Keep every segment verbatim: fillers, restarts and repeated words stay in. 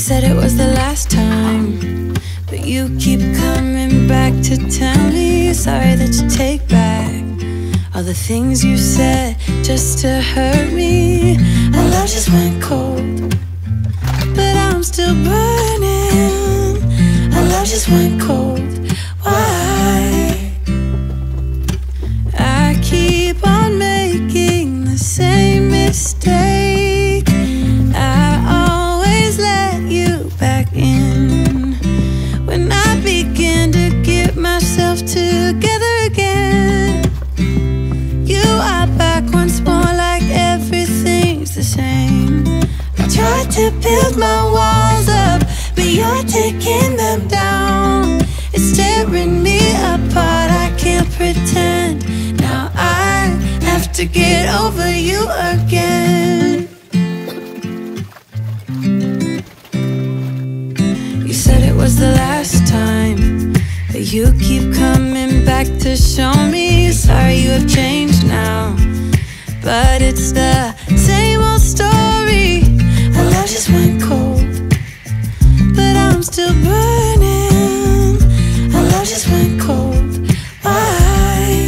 said it was the last time, but you keep coming back to tell me sorry that you take back all the things you said just to hurt me. Our love just went cold, but I'm still burning. Our love just went cold. Why? I keep on making the same mistake. I always let you back in when I begin to get myself together again. You are back once more, like everything's the same. I tried to build my walls up, but you're taking them down. It's tearing me apart, I can't pretend. Now I have to get over you again. You said it was the last time, but you keep coming back to show me sorry you have changed now. But it's the same old story. Our love just went cold, but I'm still burning. Our love just went cold. Why?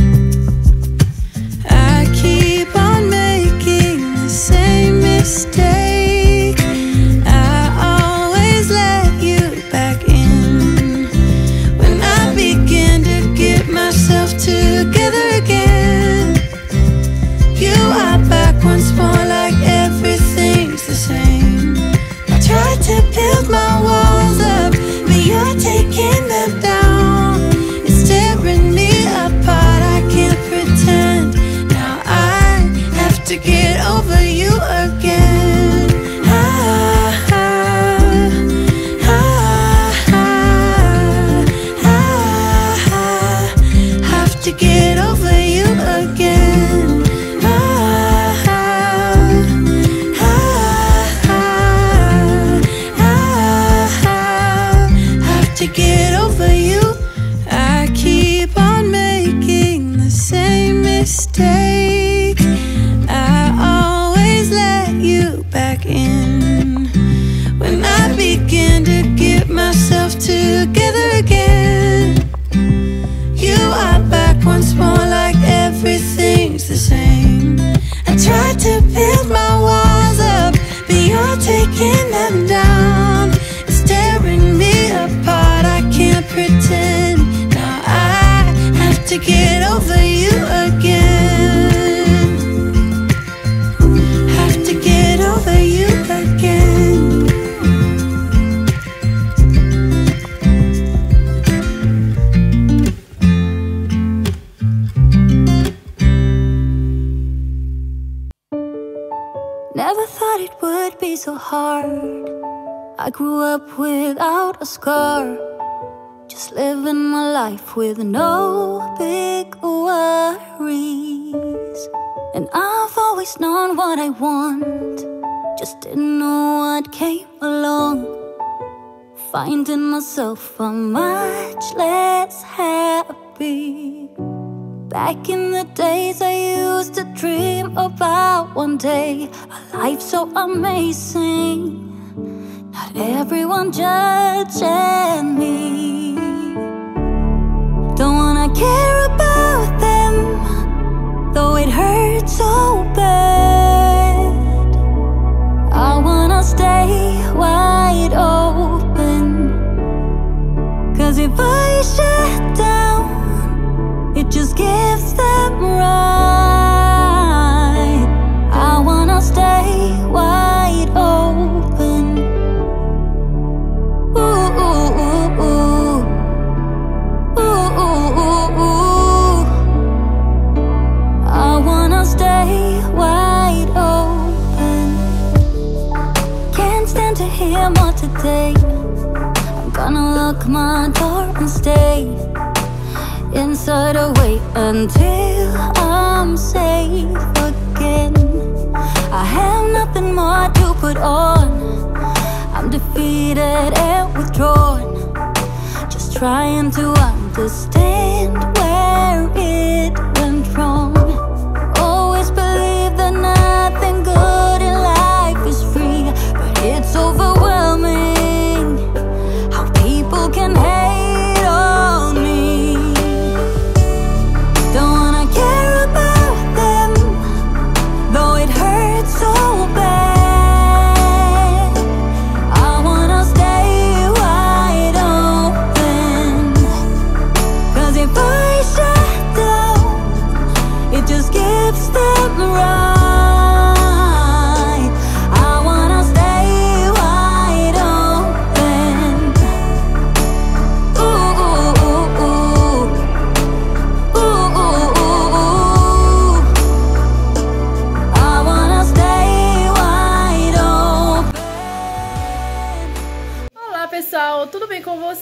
I keep on making the same mistake. I always let you back in when I begin to get myself together again. You are back once more, like everything's the same. I tried to build my walls up, but you're taking them down. It's tearing me apart, I can't pretend. Now I have to get over you again. Ah, ah, ah, ah, ah, have to get over you again. Ah, ah, ah, ah, have to get over you. I keep on making the same mistake. I always let you back in when I begin to get myself together again. You are back once more, like everything's the same. I tried to build my walls up, but you're taking them down. It's tearing me apart, I can't pretend. Now I have to get over you again. Have to get over you again. Never thought it would be so hard. I grew up without a scar, just living my life with no big worries. And I've always known what I want, just didn't know what came along. Finding myself a much less happy. Back in the days I used to dream about one day a life so amazing, not everyone judging me. Don't wanna care about them, though it hurts so bad. I wanna stay wide open, cause if I shut down, it just gives them right. I wanna stay wide open. Ooh, ooh, ooh, ooh. Ooh, ooh, ooh, ooh. I wanna stay wide open. Can't stand to hear more today. I'm gonna lock my door and stay inside or wait until I'm safe again. I have nothing more to put on, I'm defeated and withdrawn, just trying to understand where it went wrong. Always believe that nothing good in life is free, but it's overwhelming.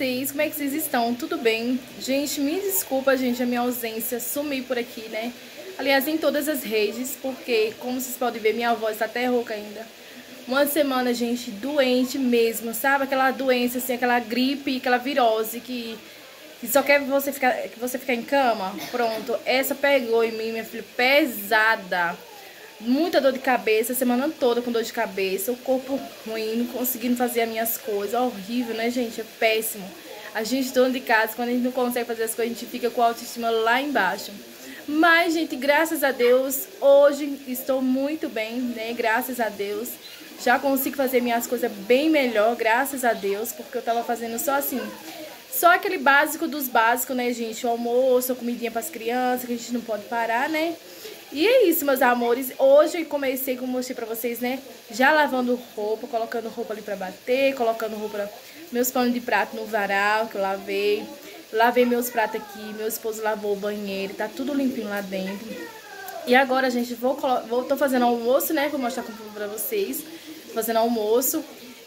vocês? Como é que vocês estão? Tudo bem? Gente, me desculpa, gente, a minha ausência, sumi por aqui, né? Aliás, em todas as redes, porque, como vocês podem ver, minha voz tá até rouca ainda. Uma semana, gente, doente mesmo, sabe? Aquela doença, assim, aquela gripe, aquela virose que, que só quer você ficar, que você ficar em cama. Pronto, essa pegou em mim, minha filha, pesada. Muita dor de cabeça, a semana toda com dor de cabeça, o corpo ruim, não conseguindo fazer as minhas coisas. Horrível, né, gente? É péssimo. A gente dona de casa, quando a gente não consegue fazer as coisas, a gente fica com a autoestima lá embaixo. Mas, gente, graças a Deus, hoje estou muito bem, né? Graças a Deus. Já consigo fazer minhas coisas bem melhor, graças a Deus, porque eu tava fazendo só assim. Só aquele básico dos básicos, né, gente? O almoço, a comidinha pras crianças, que a gente não pode parar, né? E é isso, meus amores. Hoje eu comecei, como eu mostrei pra vocês, né? Já lavando roupa, colocando roupa ali pra bater, colocando roupa, meus panos de prato no varal, que eu lavei. Lavei meus pratos aqui, meu esposo lavou o banheiro, tá tudo limpinho lá dentro. E agora, gente, vou, vou tô fazendo almoço, né? Vou mostrar pra vocês. Fazendo almoço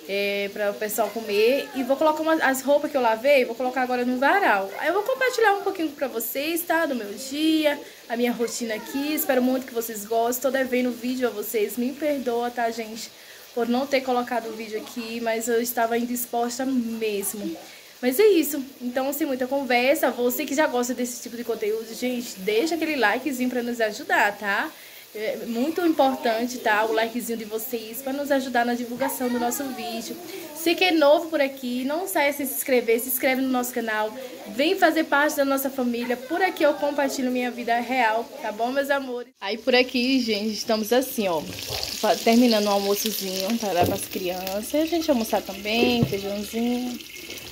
é, para o pessoal comer. E vou colocar uma, as roupas que eu lavei, vou colocar agora no varal. Aí eu vou compartilhar um pouquinho pra vocês, tá? Do meu dia, a minha rotina aqui. Espero muito que vocês gostem. Tô devendo vídeo a vocês. Me perdoa, tá, gente? Por não ter colocado o vídeo aqui, mas eu estava indisposta mesmo. Mas é isso. Então, sem muita conversa, você que já gosta desse tipo de conteúdo, gente, deixa aquele likezinho pra nos ajudar, tá? É muito importante, tá? O likezinho de vocês para nos ajudar na divulgação do nosso vídeo. Se que é novo por aqui, não saia sem se inscrever, se inscreve no nosso canal. Vem fazer parte da nossa família. Por aqui eu compartilho minha vida real, tá bom, meus amores? Aí por aqui, gente, estamos assim, ó, terminando o almoçozinho para dar para as crianças. A gente almoçar também, feijãozinho,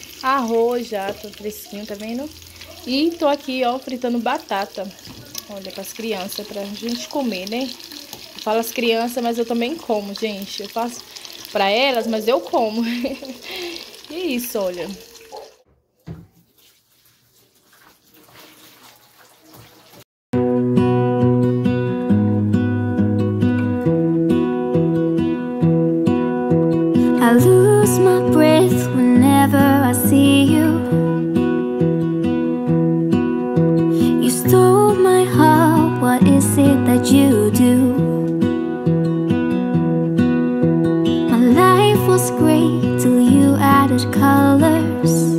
arroz já, tô fresquinho, tá vendo? E tô aqui, ó, fritando batata. Olha, para as crianças, pra gente comer, né? Eu falo as crianças, mas eu também como, gente. Eu faço para elas, mas eu como. E é isso, olha. I lose my breath whenever I see you. You stole my heart, what is it that you do? My life was great till you added colors.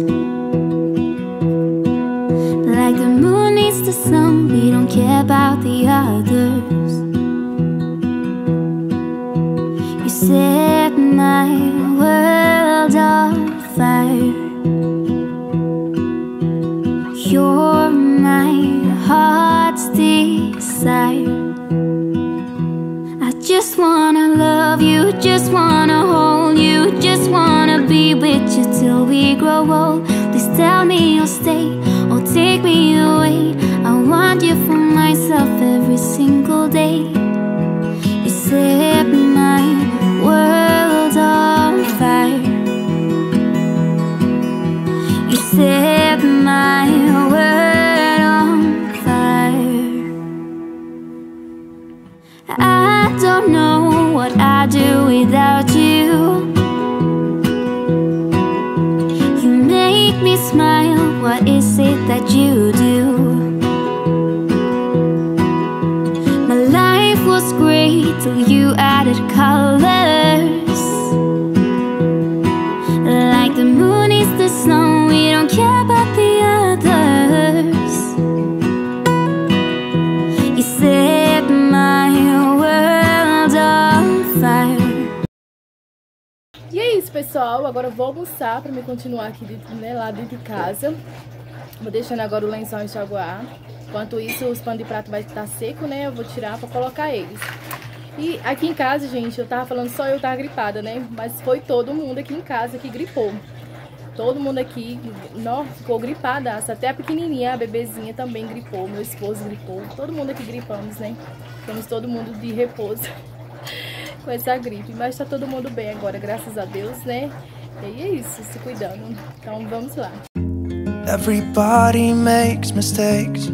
Like the moon needs the sun, we don't care about the others. You set my world on fire. You're my heart's desire. I just wanna love you, just wanna hold you, just wanna be with you till we grow old. Please tell me you'll stay or take me away. I want you for myself every single day. You set my world on fire. You set my world on fire. I don't know what I'd do without you. You make me smile, what is it that you do? My life was great till you added colors. Like the moon is the sun, we don't care about the others. You set my world on fire. E é isso, pessoal. Agora eu vou almoçar pra me continuar aqui dentro, né, lá dentro de casa. Vou deixando agora o lençol enxaguar. Enquanto isso, os panos de prato vai estar seco, né? Eu vou tirar pra colocar eles. E aqui em casa, gente, eu tava falando só eu tava gripada, né? Mas foi todo mundo aqui em casa que gripou. Todo mundo aqui não, ficou gripada. Até a pequenininha, a bebezinha também gripou. Meu esposo gripou. Todo mundo aqui gripamos, né? Temos todo mundo de repouso com essa gripe. Mas tá todo mundo bem agora, graças a Deus, né? E é isso, se cuidando. Então vamos lá. Everybody makes mistakes.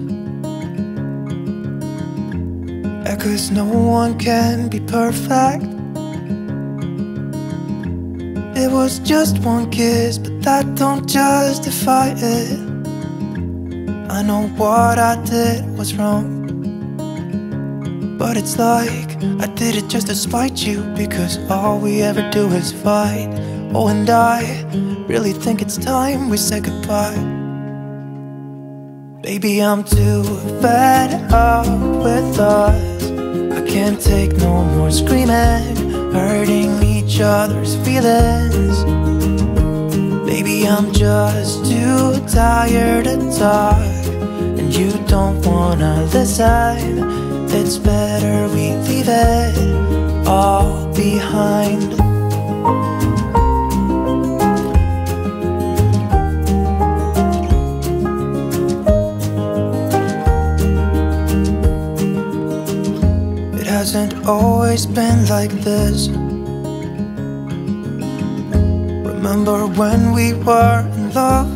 Yeah, 'cause no one can be perfect. it was just one kiss, but that don't justify it. I know what I did was wrong, but it's like I did it just to spite you, because all we ever do is fight. Oh, and I really think it's time we say goodbye. Baby, I'm too fed up with us. I can't take no more screaming, hurting each other's feelings. Baby, I'm just too tired to talk, and you don't wanna listen. It's better we leave it all behind. It hasn't always been like this. Remember when we were in love?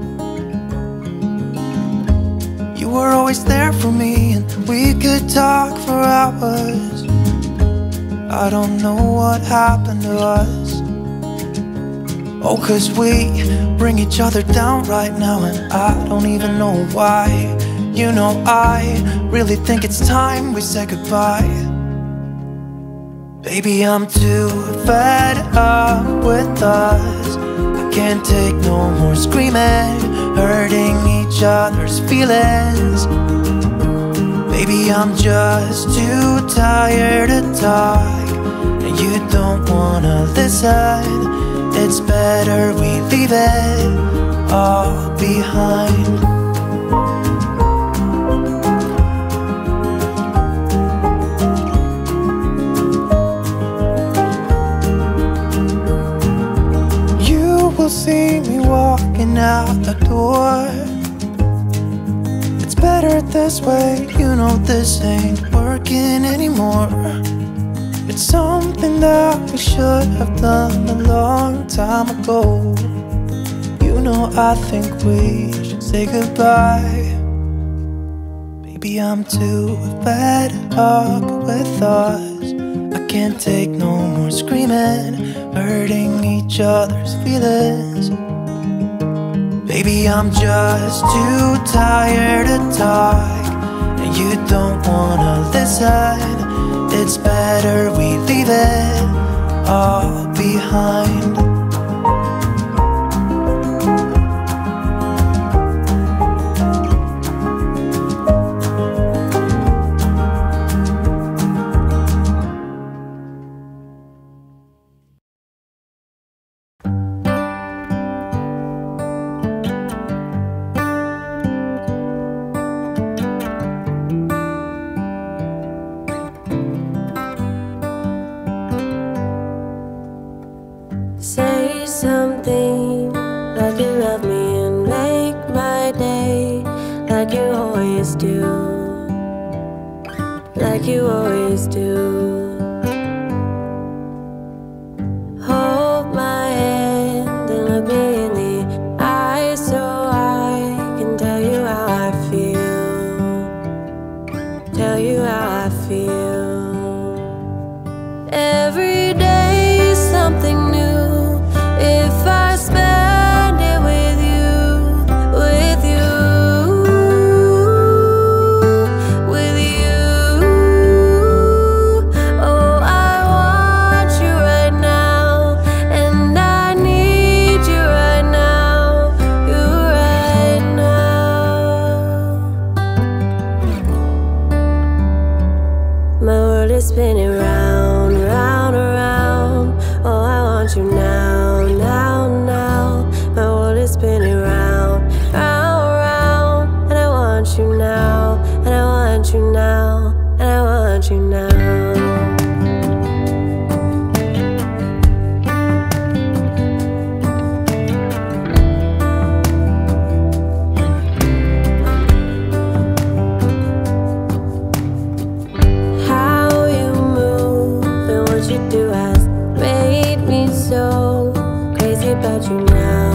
You were always there for me, and we could talk for hours. I don't know what happened to us. Oh, cause we bring each other down right now, and I don't even know why. You know, I really think it's time we say goodbye. Baby, I'm too fed up with us. I can't take no more screaming, hurting each other's feelings. Baby, I'm just too tired to talk, and you don't wanna listen. It's better we leave it all behind. See me walking out the door. It's better this way, you know this ain't working anymore. It's something that we should have done a long time ago. You know, I think we should say goodbye. Baby, I'm too fed up with us. I can't take no more screaming, hurting each other's feelings. Baby, I'm just too tired to talk, and you don't wanna listen. It's better we leave it all behind. Say something like you love me and make my day, like you always do, like you always do. Hold my hand and look me in the eyes so I can tell you how I feel, tell you how I feel. Every day is something new. If I spend it with you, with you, with you. Oh, I want you right now, and I need you right now, you right now. My world is spinning round, round, around. Oh, I want you now, now, now. My world is spinning round, round, round. And I want you now, and I want you now, and I want you now. How you move and what you do has made me so crazy about you now.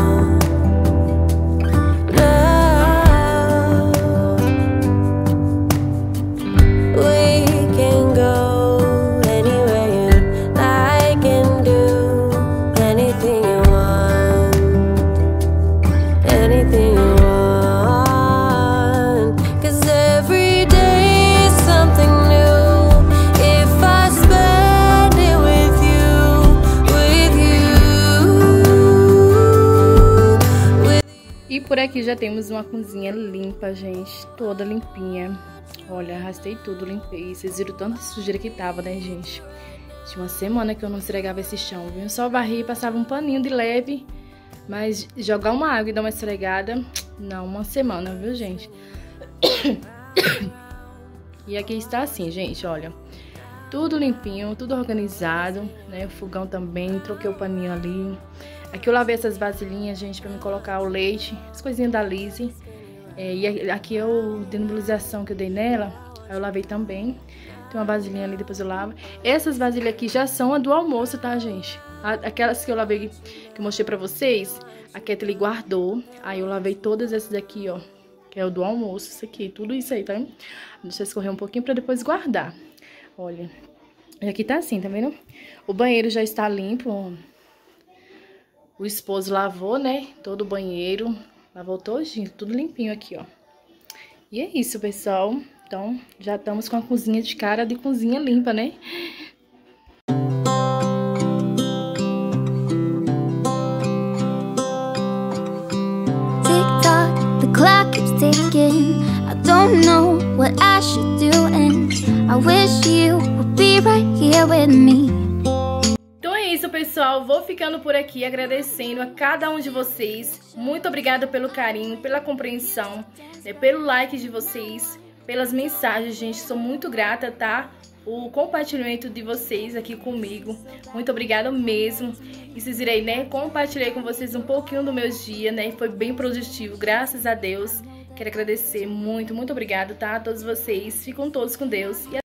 Love, we can go aqui já temos uma cozinha limpa, gente. Toda limpinha. Olha, arrastei tudo, limpei. Vocês viram tanta sujeira que tava, né, gente? Tinha uma semana que eu não esfregava esse chão, viu? Só varri e passava um paninho de leve. Mas jogar uma água e dar uma esfregada, não, uma semana, viu, gente? E aqui está assim, gente, olha. Tudo limpinho, tudo organizado, né? O fogão também, troquei o paninho ali. Aqui eu lavei essas vasilhinhas, gente, pra me colocar o leite, as coisinhas da Lizzie. É, e aqui eu, de nebulização que eu dei nela, aí eu lavei também. Tem uma vasilhinha ali, depois eu lavo. Essas vasilhas aqui já são a do almoço, tá, gente? Aquelas que eu lavei, que eu mostrei pra vocês, a Kathleen guardou. Aí eu lavei todas essas aqui, ó, que é o do almoço, isso aqui, tudo isso aí, tá? Deixa eu escorrer um pouquinho pra depois guardar. Olha, e aqui tá assim, tá vendo? O banheiro já está limpo. O esposo lavou, né? Todo o banheiro. Lavou todinho, tudo limpinho aqui, ó. E é isso, pessoal. Então, já estamos com a cozinha de cara de cozinha limpa, né? Tick-tock, the clock keeps ticking. I don't know what I should do and I wish you would be right here with me. Então é isso, pessoal. Vou ficando por aqui agradecendo a cada um de vocês. Muito obrigada pelo carinho, pela compreensão, né, pelo like de vocês, pelas mensagens, gente. Sou muito grata, tá? O compartilhamento de vocês aqui comigo. Muito obrigada mesmo. E vocês irei, né? Compartilhei com vocês um pouquinho do meu dia, né? Foi bem produtivo, graças a Deus. Quero agradecer muito, muito obrigada, tá? A todos vocês. Ficam todos com Deus. E